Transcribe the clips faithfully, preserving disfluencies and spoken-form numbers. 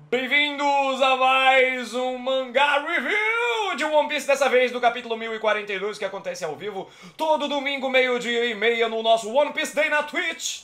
Bem-vindos a mais um mangá review de One Piece, dessa vez do capítulo mil e quarenta e dois, que acontece ao vivo todo domingo, meio-dia e meia, no nosso One Piece Day na Twitch.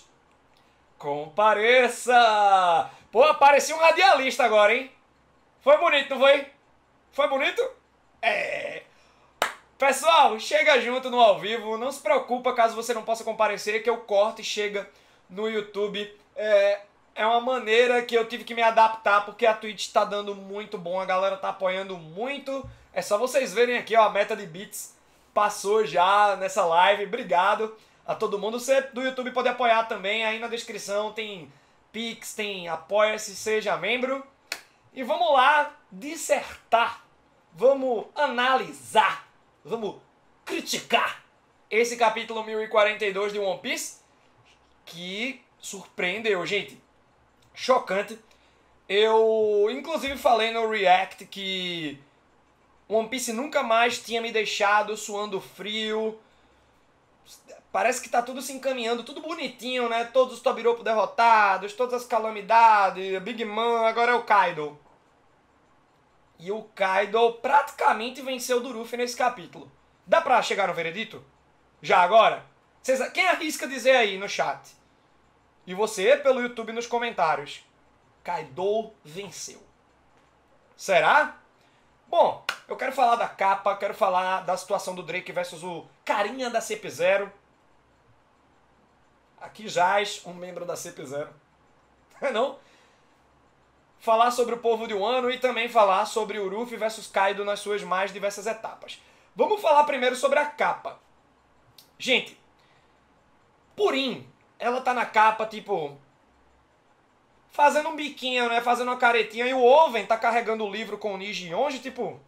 Compareça! Pô, parecia um radialista agora, hein? Foi bonito, não foi? Foi bonito? É... Pessoal, chega junto no ao vivo, não se preocupa caso você não possa comparecer, que eu corto e chega no YouTube. É... É uma maneira que eu tive que me adaptar, porque a Twitch tá dando muito bom, a galera tá apoiando muito. É só vocês verem aqui, ó, a meta de bits passou já nessa live. Obrigado a todo mundo. Você do YouTube pode apoiar também, aí na descrição tem Pix, tem Apoia-se, seja membro. E vamos lá dissertar, vamos analisar, vamos criticar esse capítulo mil e quarenta e dois de One Piece, que surpreendeu, gente. Chocante. Eu, inclusive, falei no React que One Piece nunca mais tinha me deixado suando frio. Parece que tá tudo se encaminhando, tudo bonitinho, né? Todos os Tobiropo derrotados, todas as calamidades, Big Mom, agora é o Kaido. E o Kaido praticamente venceu o Luffy nesse capítulo. Dá pra chegar no veredito? Já agora? Cês, quem arrisca dizer aí no chat? E você pelo YouTube nos comentários. Kaido venceu. Será? Bom, eu quero falar da capa, quero falar da situação do Drake versus o carinha da C P zero. Aqui jaz um membro da C P zero. Não? Falar sobre o povo de Wano e também falar sobre o Luffy versus Kaido nas suas mais diversas etapas. Vamos falar primeiro sobre a capa. Gente, Purim, ela tá na capa, tipo, fazendo um biquinho, né? Fazendo uma caretinha. E o Oven tá carregando o livro com o Niji Yonji, tipo,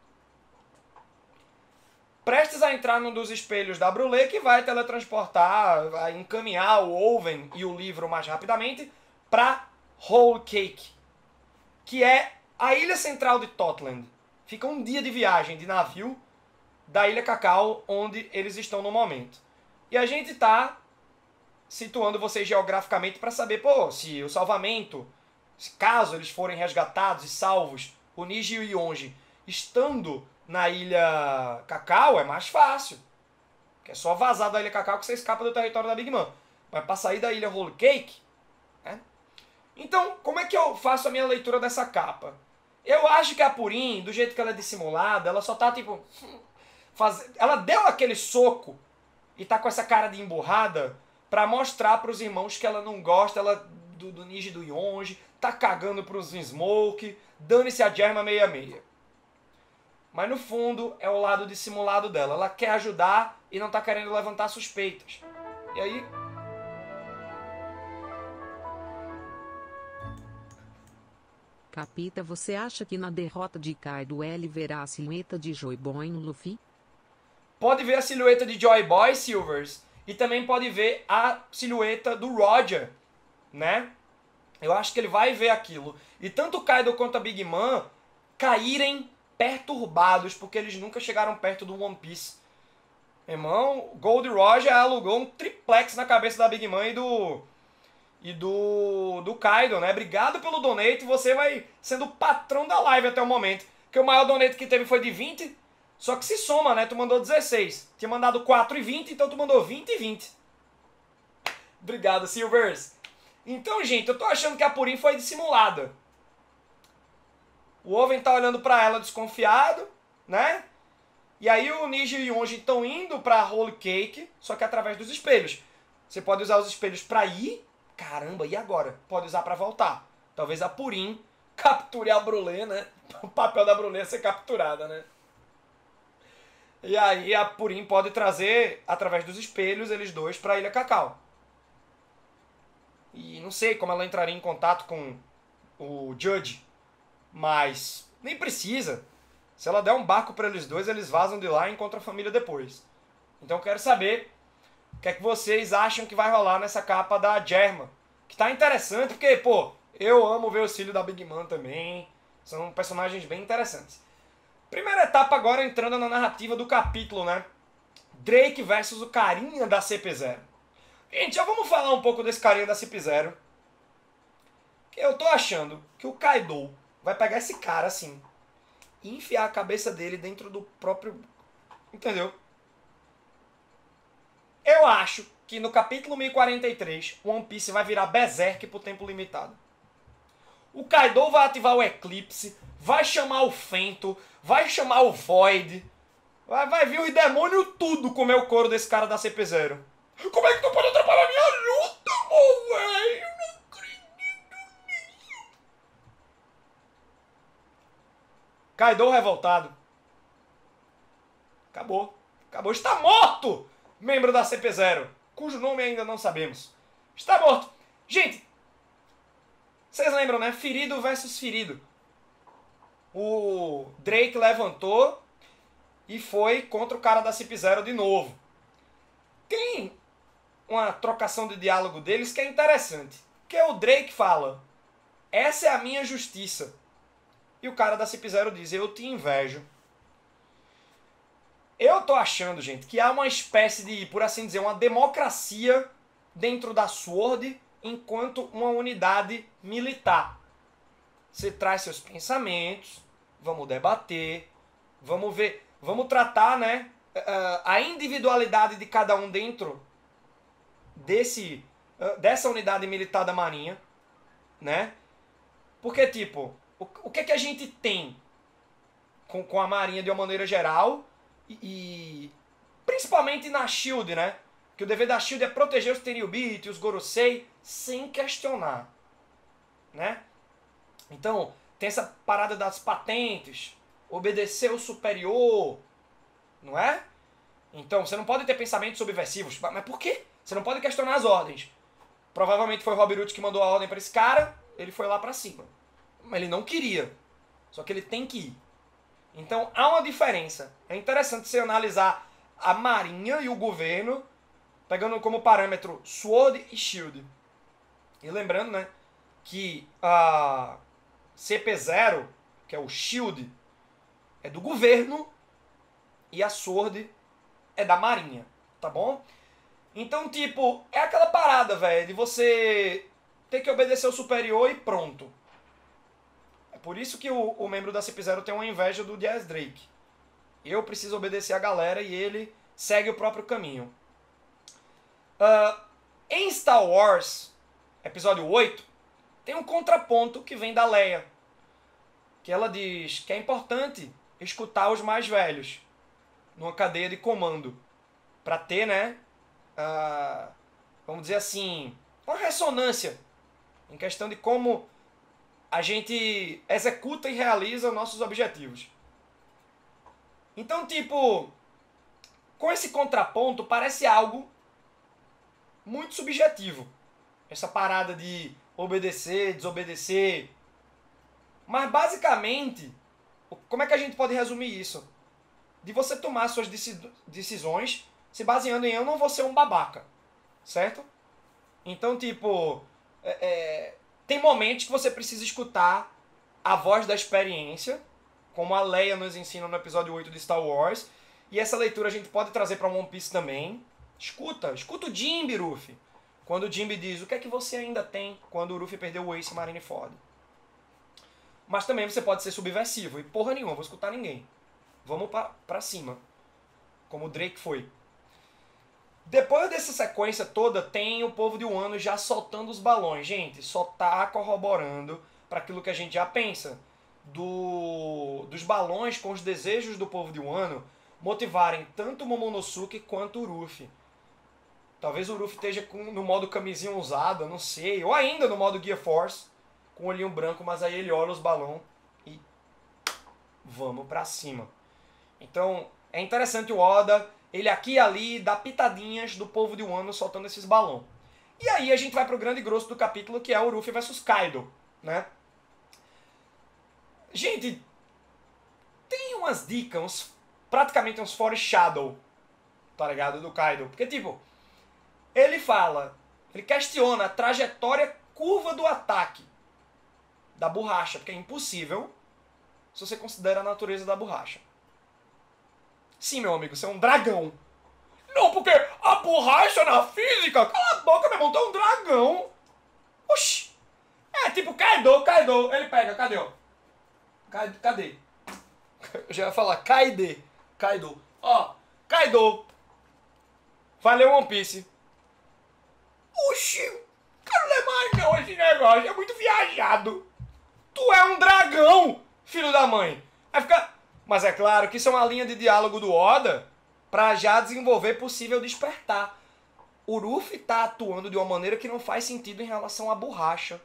prestes a entrar num dos espelhos da Brulé, que vai teletransportar, vai encaminhar o Oven e o livro mais rapidamente pra Whole Cake, que é a ilha central de Totland. Fica um dia de viagem de navio da Ilha Cacau, onde eles estão no momento. E a gente tá situando vocês geograficamente para saber, pô, se o salvamento, se caso eles forem resgatados e salvos, o Niji e o Yonji, estando na Ilha Cacau, é mais fácil. Que é só vazar da Ilha Cacau que você escapa do território da Big Mom. Mas para sair da Ilha Whole Cake, né? Então, como é que eu faço a minha leitura dessa capa? Eu acho que a Purim, do jeito que ela é dissimulada, ela só tá tipo... Faz... Ela deu aquele soco e tá com essa cara de emburrada pra mostrar pros irmãos que ela não gosta ela, do, do Niji e do Yonji, tá cagando pros Smoke, dane-se a Germa meia meia. Mas no fundo é o lado dissimulado dela. Ela quer ajudar e não tá querendo levantar suspeitas. E aí... Capita, você acha que na derrota de Kaido ele verá a silhueta de Joy Boy no Luffy? Pode ver a silhueta de Joy Boy, Silvers. E também pode ver a silhueta do Roger, né? Eu acho que ele vai ver aquilo. E tanto o Kaido quanto a Big Mom caírem perturbados, porque eles nunca chegaram perto do One Piece. Irmão, Gold Roger alugou um triplex na cabeça da Big Mom e do... E do... do Kaido, né? Obrigado pelo donate, você vai sendo o patrão da live até o momento. Porque o maior donate que teve foi de vinte... Só que se soma, né? Tu mandou dezesseis. Tinha mandado quatro e vinte, então tu mandou vinte e vinte. Obrigado, Silvers. Então, gente, eu tô achando que a Purim foi dissimulada. O Oven tá olhando pra ela desconfiado, né? E aí o Niji e o Yonji estão indo pra Whole Cake, só que através dos espelhos. Você pode usar os espelhos pra ir. Caramba, e agora? Pode usar pra voltar. Talvez a Purim capture a Brulé, né? O papel da Brulé é ser capturada, né? E aí a Purim pode trazer, através dos espelhos, eles dois para a Ilha Cacau. E não sei como ela entraria em contato com o Judge, mas nem precisa. Se ela der um barco para eles dois, eles vazam de lá e encontram a família depois. Então eu quero saber o que é que vocês acham que vai rolar nessa capa da Germa. Que tá interessante, porque, pô, eu amo ver o filhos da Big Mom também. São personagens bem interessantes. Primeira etapa agora entrando na narrativa do capítulo, né? Drake versus o carinha da C P zero. Gente, já vamos falar um pouco desse carinha da C P zero. Eu tô achando que o Kaido vai pegar esse cara assim e enfiar a cabeça dele dentro do próprio... Entendeu? Eu acho que no capítulo mil e quarenta e três, One Piece vai virar Berserk por tempo limitado. O Kaido vai ativar o Eclipse, vai chamar o Fento, vai chamar o Void, vai, vai vir os demônios tudo comer o couro desse cara da C P zero. Como é que tu pode atrapalhar minha luta, meu velho? Eu não acredito nisso. Kaido revoltado. Acabou. Acabou. Está morto! Membro da C P zero, cujo nome ainda não sabemos. Está morto. Gente, vocês lembram, né? Ferido versus ferido. O Drake levantou e foi contra o cara da C P zero de novo. Tem uma trocação de diálogo deles que é interessante. Que o Drake fala: essa é a minha justiça. E o cara da C P zero diz: eu te invejo. Eu tô achando, gente, que há uma espécie de, por assim dizer, uma democracia dentro da SWORD enquanto uma unidade militar. Você traz seus pensamentos, vamos debater, vamos ver, vamos tratar, né, a individualidade de cada um dentro desse, dessa unidade militar da Marinha, né? Porque, tipo, o, o que é que a gente tem com, com a Marinha de uma maneira geral e, e principalmente na SHIELD, né? Que o dever da SHIELD é proteger os Tenryubito e os Gorosei sem questionar, né? Então, tem essa parada das patentes, obedecer o superior, não é? Então, você não pode ter pensamentos subversivos. Mas por quê? Você não pode questionar as ordens. Provavelmente foi o Robirucci que mandou a ordem para esse cara, ele foi lá para cima. Mas ele não queria. Só que ele tem que ir. Então, há uma diferença. É interessante você analisar a Marinha e o governo pegando como parâmetro SWORD e SHIELD. E lembrando, né, que a C P zero, que é o SHIELD, é do governo e a SWORD é da Marinha, tá bom? Então, tipo, é aquela parada, velho, de você ter que obedecer o superior e pronto. É por isso que o, o membro da C P zero tem uma inveja do Jazz Drake. Eu preciso obedecer a galera e ele segue o próprio caminho. Uh, em Star Wars, episódio oito, tem um contraponto que vem da Leia. Que ela diz que é importante escutar os mais velhos numa cadeia de comando. Para ter, né, uh, vamos dizer assim, uma ressonância em questão de como a gente executa e realiza nossos objetivos. Então, tipo, com esse contraponto parece algo muito subjetivo. Essa parada de obedecer, desobedecer. Mas basicamente, como é que a gente pode resumir isso? De você tomar suas decisões se baseando em eu não vou ser um babaca. Certo? Então, tipo, é, é, tem momentos que você precisa escutar a voz da experiência, como a Leia nos ensina no episódio oito de Star Wars. E essa leitura a gente pode trazer para One Piece também. Escuta, escuta o Jinbe, Ruffy. Quando o Jinbe diz, o que é que você ainda tem quando o Ruffy perdeu o Ace Marineford? Mas também você pode ser subversivo. E porra nenhuma, vou escutar ninguém. Vamos pra, pra cima. Como o Drake foi. Depois dessa sequência toda, tem o povo de Wano já soltando os balões. Gente, só tá corroborando para aquilo que a gente já pensa. Do, dos balões com os desejos do povo de Wano motivarem tanto o Momonosuke quanto o Ruffy. Talvez o Ruffy esteja com, no modo camisinha usada, não sei. Ou ainda no modo Gear Force, com o olhinho branco, mas aí ele olha os balões e vamos pra cima. Então, é interessante o Oda, ele aqui e ali dá pitadinhas do povo de Wano soltando esses balões. E aí a gente vai pro grande grosso do capítulo, que é o Ruffy versus Kaido, né? Gente, tem umas dicas, uns, praticamente uns foreshadow, tá ligado, do Kaido. Porque, tipo, ele fala, ele questiona a trajetória curva do ataque da borracha, porque é impossível se você considera a natureza da borracha. Sim, meu amigo, você é um dragão. Não, porque a borracha na física, cala a boca, meu irmão, tu é um dragão. Oxi, é É tipo Kaido, Kaido. Ele pega, cadê, ó? Cadê? Cadê? Eu já ia falar Kaido. Kaido. Ó, Kaido. Valeu, One Piece. Oxi, quero ler mais não esse negócio. É muito viajado. Tu é um dragão, filho da mãe. Aí fica... Mas é claro que isso é uma linha de diálogo do Oda pra já desenvolver possível despertar. O Ruffy tá atuando de uma maneira que não faz sentido em relação à borracha.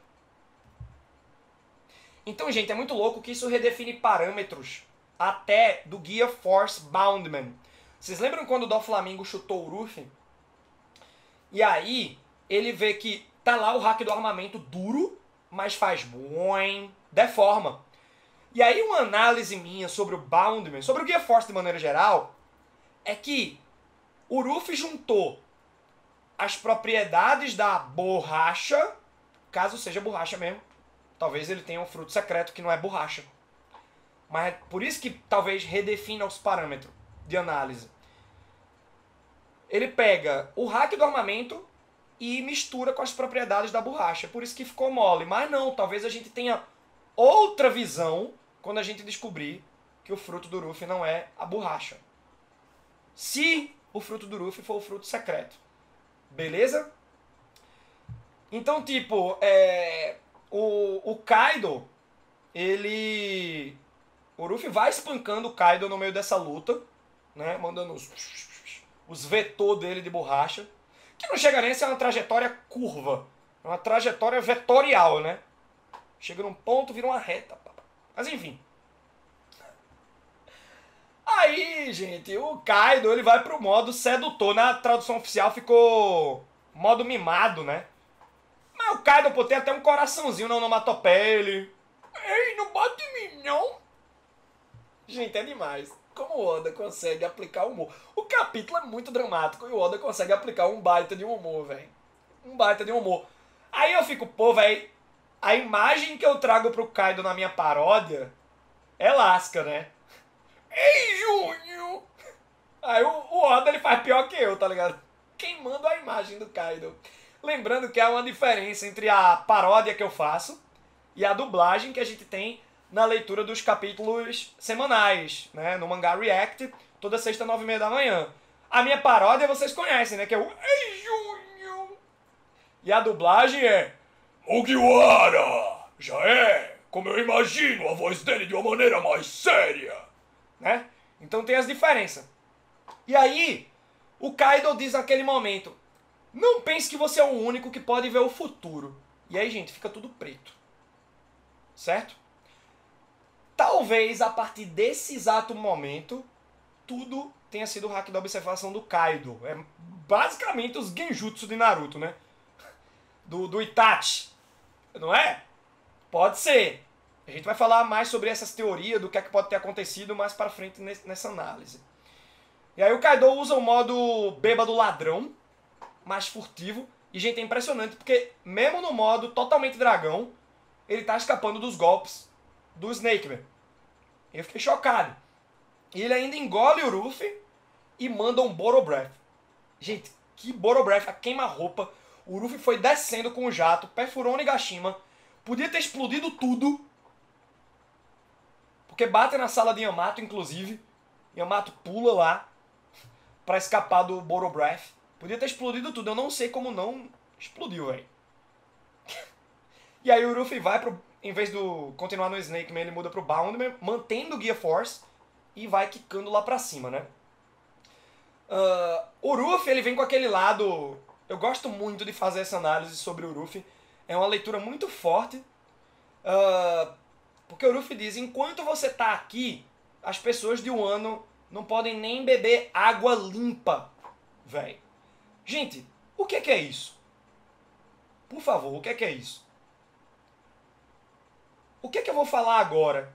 Então, gente, é muito louco que isso redefine parâmetros até do Guia Force Boundman. Vocês lembram quando o Doflamingo chutou o Ruffy? E aí, ele vê que tá lá o hack do armamento duro, mas faz boing, deforma. E aí uma análise minha sobre o Boundman, sobre o Guia Force de maneira geral, é que o Ruffy juntou as propriedades da borracha, caso seja borracha mesmo. Talvez ele tenha um fruto secreto que não é borracha. Mas é por isso que talvez redefina os parâmetros de análise. Ele pega o hack do armamento e mistura com as propriedades da borracha. Por isso que ficou mole. Mas não, talvez a gente tenha outra visão quando a gente descobrir que o fruto do Ruffy não é a borracha. Se o fruto do Ruffy for o fruto secreto. Beleza? Então, tipo, é, o, o Kaido, ele... O Ruffy vai espancando o Kaido no meio dessa luta, né? Mandando os, os vetor dele de borracha. Que não chega nem a ser uma trajetória curva. É uma trajetória vetorial, né? Chega num ponto, vira uma reta. Mas enfim. Aí, gente, o Kaido, ele vai pro modo sedutor. Na tradução oficial ficou modo mimado, né? Mas o Kaido, pô, tem até um coraçãozinho na onomatopeia. Ele... Ei, não bate em mim, não. Gente, é demais. Como o Oda consegue aplicar humor. O capítulo é muito dramático e o Oda consegue aplicar um baita de humor, velho. Um baita de humor. Aí eu fico, pô, velho, a imagem que eu trago pro Kaido na minha paródia é lasca, né? Ei, Júnior! Aí o, o Oda, ele faz pior que eu, tá ligado? Queimando a imagem do Kaido. Lembrando que há uma diferença entre a paródia que eu faço e a dublagem que a gente tem na leitura dos capítulos semanais, né? No Mangá React, toda sexta, nove e meia da manhã. A minha paródia vocês conhecem, né? Que é o Ei, Júnior! E a dublagem é Mugiwara! Já é, como eu imagino, a voz dele de uma maneira mais séria, né? Então tem as diferenças. E aí, o Kaido diz naquele momento, não pense que você é o único que pode ver o futuro. E aí, gente, fica tudo preto. Certo? Talvez, a partir desse exato momento, tudo tenha sido o hack da observação do Kaido. É basicamente os genjutsu de Naruto, né? Do, do Itachi. Não é? Pode ser. A gente vai falar mais sobre essas teorias, do que é que pode ter acontecido mais pra frente nessa análise. E aí o Kaido usa o modo bêbado ladrão, mais furtivo. E, gente, é impressionante, porque mesmo no modo totalmente dragão, ele tá escapando dos golpes do Snake Man. Eu fiquei chocado. E ele ainda engole o Ruffy e manda um Boro Breath. Gente, que Boro Breath, a queima-roupa. O Ruffy foi descendo com o jato, perfurou Onigashima. Podia ter explodido tudo. Porque bate na sala de Yamato, inclusive. Yamato pula lá pra escapar do Boro Breath. Podia ter explodido tudo. Eu não sei como não explodiu, velho. E aí o Ruffy vai pro... Em vez de continuar no Snake Man, ele muda pro Boundman, mantendo o Gear Force e vai quicando lá pra cima, né? Uh, o Ruffy, ele vem com aquele lado... Eu gosto muito de fazer essa análise sobre o Ruffy. É uma leitura muito forte. Uh, porque o Ruffy diz, enquanto você tá aqui, as pessoas de Wano não podem nem beber água limpa, velho. Gente, o que é que é isso? Por favor, o que é que é isso? O que é que eu vou falar agora,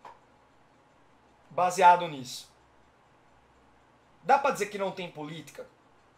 baseado nisso? Dá pra dizer que não tem política?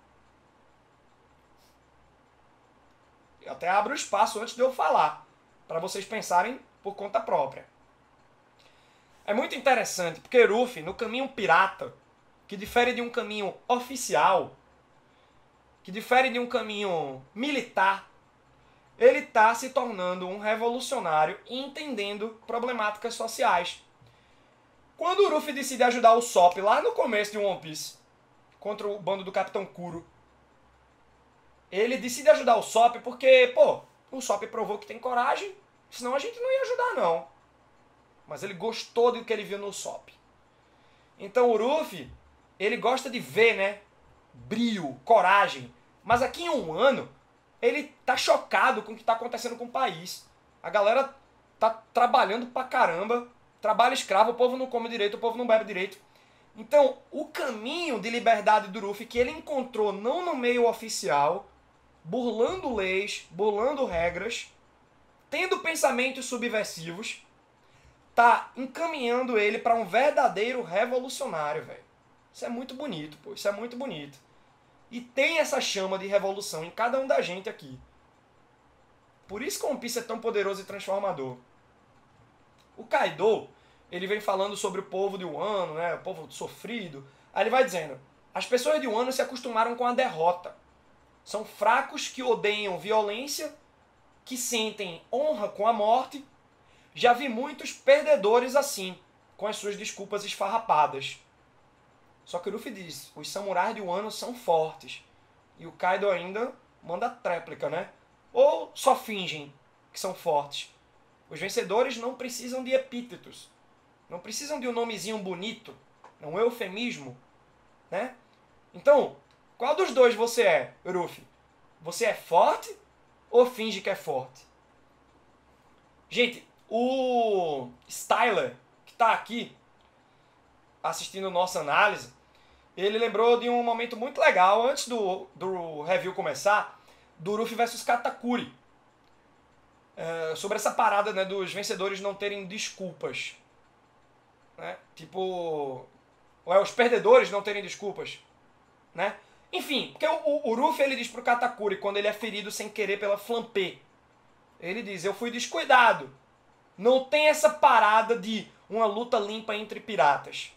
Eu até abro espaço antes de eu falar, para vocês pensarem por conta própria. É muito interessante, porque Ruffy, no caminho pirata, que difere de um caminho oficial, que difere de um caminho militar, ele está se tornando um revolucionário e entendendo problemáticas sociais. Quando o Luffy decide ajudar o Sop lá no começo de One Piece, contra o bando do Capitão Kuro, ele decide ajudar o Sop porque, pô, o Sop provou que tem coragem, senão a gente não ia ajudar não. Mas ele gostou do que ele viu no Sop. Então o Luffy, ele gosta de ver, né, brio, coragem. Mas aqui em um ano, ele tá chocado com o que tá acontecendo com o país. A galera tá trabalhando pra caramba, trabalho escravo, o povo não come direito, o povo não bebe direito. Então, o caminho de liberdade do Luffy que ele encontrou não no meio oficial, burlando leis, burlando regras, tendo pensamentos subversivos, tá encaminhando ele para um verdadeiro revolucionário, velho. Isso é muito bonito, pô. Isso é muito bonito. E tem essa chama de revolução em cada um da gente aqui. Por isso que o One Piece é tão poderoso e transformador. O Kaido, ele vem falando sobre o povo de Wano, né? O povo sofrido. Aí ele vai dizendo, as pessoas de Wano se acostumaram com a derrota. São fracos que odeiam violência, que sentem honra com a morte. Já vi muitos perdedores assim, com as suas desculpas esfarrapadas. Só que o Luffy diz, os samurais de Wano são fortes. E o Kaido ainda manda tréplica, né? Ou só fingem que são fortes. Os vencedores não precisam de epítetos. Não precisam de um nomezinho bonito. Um eufemismo, né? Então, qual dos dois você é, Luffy? Você é forte ou finge que é forte? Gente, o Styler, que está aqui assistindo nossa análise, ele lembrou de um momento muito legal, antes do, do review começar, do Luffy versus Katakuri. É, sobre essa parada, né, dos vencedores não terem desculpas. Né? Tipo, é, os perdedores não terem desculpas. Né? Enfim, porque o, o Luffy ele diz pro Katakuri, quando ele é ferido sem querer pela Flampé, ele diz, eu fui descuidado. Não tem essa parada de uma luta limpa entre piratas.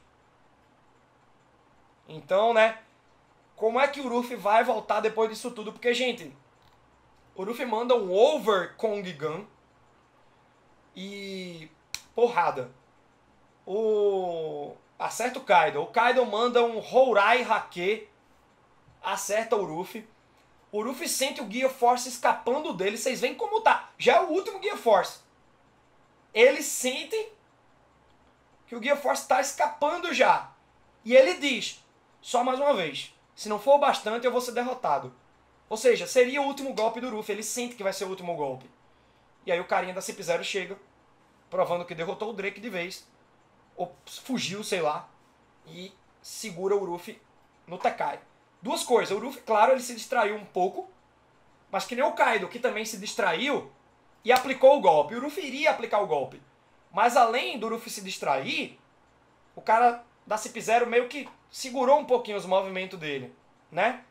Então, né, como é que o Luffy vai voltar depois disso tudo? Porque, gente, o Luffy manda um Over Kong Gun e porrada. O acerta o Kaido. O Kaido manda um Hourai Hake, acerta o Luffy. O Luffy sente o Gear Force escapando dele. Vocês veem como tá. Já é o último Gear Force. Ele sente que o Gear Force está escapando já. E ele diz, só mais uma vez, se não for o bastante eu vou ser derrotado. Ou seja, seria o último golpe do Luffy. Ele sente que vai ser o último golpe. E aí o carinha da Cip Zero chega, provando que derrotou o Drake de vez. Ou fugiu, sei lá. E segura o Luffy no Tekai. Duas coisas. O Luffy, claro, ele se distraiu um pouco. Mas que nem o Kaido, que também se distraiu e aplicou o golpe. O Luffy iria aplicar o golpe. Mas além do Luffy se distrair, o cara da Cip Zero meio que segurou um pouquinho os movimentos dele, né?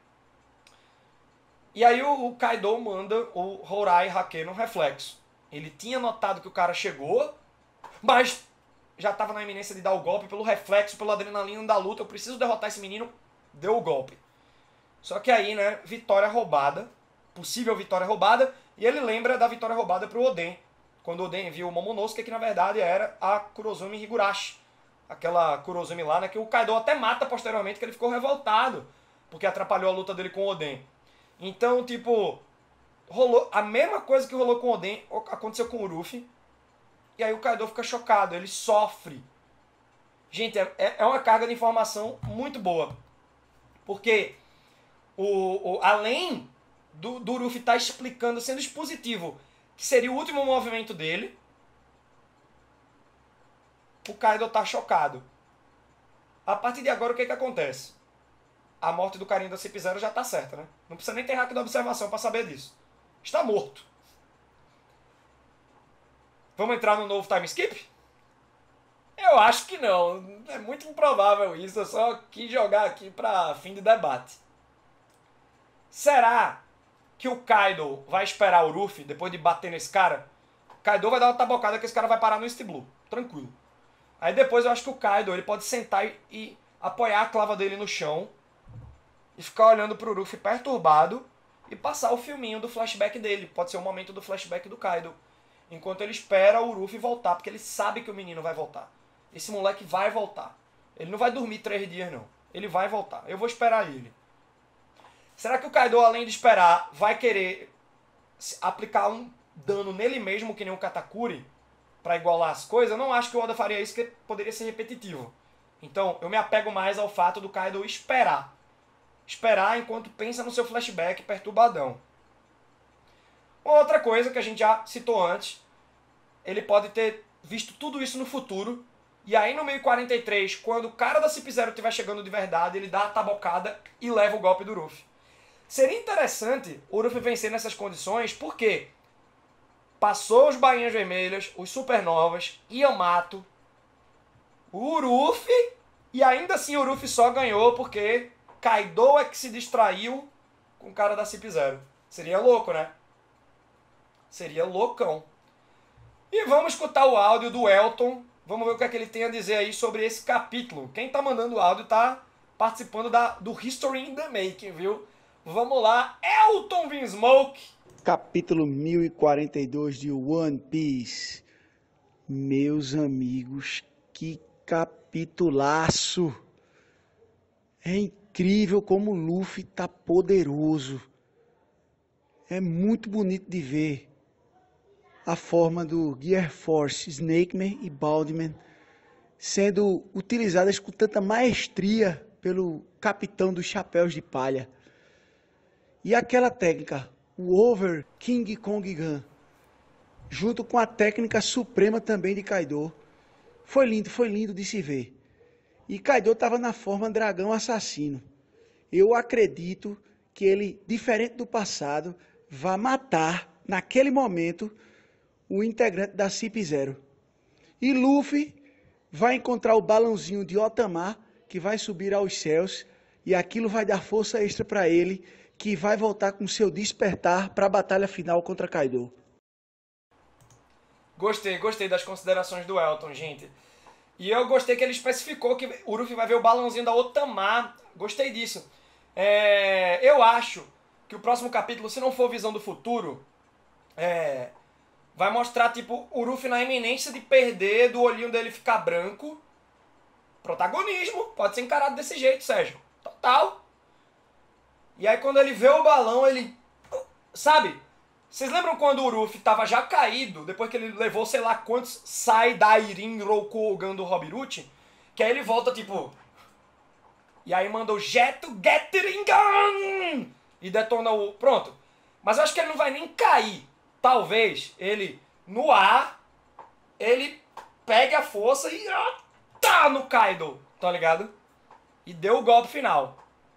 E aí o, o Kaido manda o Hourai Hake no reflexo. Ele tinha notado que o cara chegou, mas já estava na iminência de dar o golpe pelo reflexo, pela adrenalina da luta. Eu preciso derrotar esse menino. Deu o golpe. Só que aí, né, vitória roubada. Possível vitória roubada. E ele lembra da vitória roubada pro Oden. Quando o Oden viu o Momonosuke, que na verdade era a Kurozumi Higurashi. Aquela Kurozumi lá, né, que o Kaido até mata posteriormente, que ele ficou revoltado. Porque atrapalhou a luta dele com o Oden. Então, tipo, rolou a mesma coisa que rolou com o Oden, aconteceu com o Luffy. E aí o Kaido fica chocado, ele sofre. Gente, é, é uma carga de informação muito boa. Porque, o, o, além do, do Luffy estar tá explicando, sendo expositivo, que seria o último movimento dele, o Kaido tá chocado. A partir de agora, o que que acontece? A morte do carinha da Cip Zero já tá certa, né? Não precisa nem ter hack da observação para saber disso. Está morto. Vamos entrar no novo time skip? Eu acho que não. É muito improvável isso. Eu só quis jogar aqui para fim de debate. Será que o Kaido vai esperar o Luffy depois de bater nesse cara? O Kaido vai dar uma tabocada que esse cara vai parar no East Blue. Tranquilo. Aí depois eu acho que o Kaido ele pode sentar e, e apoiar a clava dele no chão e ficar olhando pro Luffy perturbado e passar o filminho do flashback dele. Pode ser o momento do flashback do Kaido. Enquanto ele espera o Ruffy voltar, porque ele sabe que o menino vai voltar. Esse moleque vai voltar. Ele não vai dormir três dias, não. Ele vai voltar. Eu vou esperar ele. Será que o Kaido, além de esperar, vai querer aplicar um dano nele mesmo, que nem um Katakuri, pra igualar as coisas? Eu não acho que o Oda faria isso, porque poderia ser repetitivo. Então, eu me apego mais ao fato do Kaido esperar. Esperar enquanto pensa no seu flashback perturbadão. Outra coisa que a gente já citou antes, ele pode ter visto tudo isso no futuro, e aí no mil quarenta e três, quando o cara da Cip Zero estiver chegando de verdade, ele dá a tabocada e leva o golpe do Ruffy. Seria interessante o Ruffy vencer nessas condições, porque passou os Bainhas Vermelhas, os Supernovas, Yamato, o Ruffy, e ainda assim o Ruffy só ganhou porque Kaido é que se distraiu com o cara da Cip Zero. Seria louco, né? Seria loucão. E vamos escutar o áudio do Elton. Vamos ver o que é que ele tem a dizer aí sobre esse capítulo. Quem tá mandando o áudio tá participando da, do History in the Making, viu? Vamos lá, Elton Vinsmoke. Capítulo mil e quarenta e dois de One Piece. Meus amigos, que capitulaço. É incrível como o Luffy tá poderoso. É muito bonito de ver a forma do Gear Force, Snakeman e Baldman sendo utilizadas com tanta maestria pelo capitão dos Chapéus de Palha. E aquela técnica, o Over King Kong Gun, junto com a técnica suprema também de Kaido, foi lindo, foi lindo de se ver. E Kaido estava na forma dragão assassino. Eu acredito que ele, diferente do passado, vai matar, naquele momento, o integrante da Cip Zero. E Luffy vai encontrar o balãozinho de Otama, que vai subir aos céus, e aquilo vai dar força extra para ele, que vai voltar com seu despertar para a batalha final contra Kaido. Gostei, gostei das considerações do Elton, gente. E eu gostei que ele especificou que o Ruffy vai ver o balãozinho da Otama. Gostei disso. É, eu acho que o próximo capítulo, se não for Visão do Futuro, é, vai mostrar tipo o Ruffy na iminência de perder, do olhinho dele ficar branco. Protagonismo, pode ser encarado desse jeito, Sérgio. Total. E aí quando ele vê o balão, ele... Sabe? Vocês lembram quando o Ruffy tava já caído, depois que ele levou sei lá quantos Sai Dairin Rokugan do Robiruchi? Que aí ele volta tipo... E aí manda o Jeto Gatling Gun! E detona o... Pronto. Mas eu acho que ele não vai nem cair. Talvez ele, no ar, ele pegue a força e... Tá no Kaido, tá ligado? E deu o golpe final.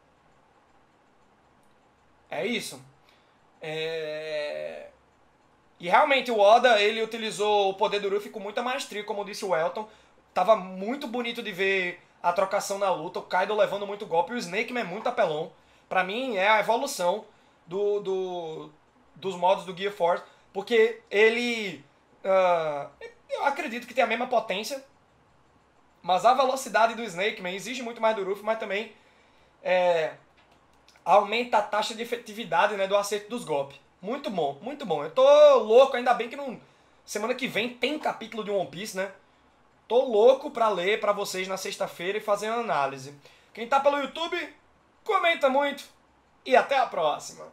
É isso. É... E realmente o Oda, ele utilizou o poder do Ruffy com muita maestria, como disse o Elton. Tava muito bonito de ver a trocação na luta, o Kaido levando muito golpe, e o Snakeman é muito apelão. Pra mim é a evolução do, do, dos modos do Gear Force, porque ele... Uh, eu acredito que tem a mesma potência, mas a velocidade do Snakeman exige muito mais do Ruffy, mas também é, aumenta a taxa de efetividade, né, do acerto dos golpes. Muito bom, muito bom. Eu tô louco, ainda bem que não... semana que vem tem capítulo de One Piece, né? Tô louco pra ler pra vocês na sexta-feira e fazer uma análise. Quem tá pelo YouTube, comenta muito e até a próxima.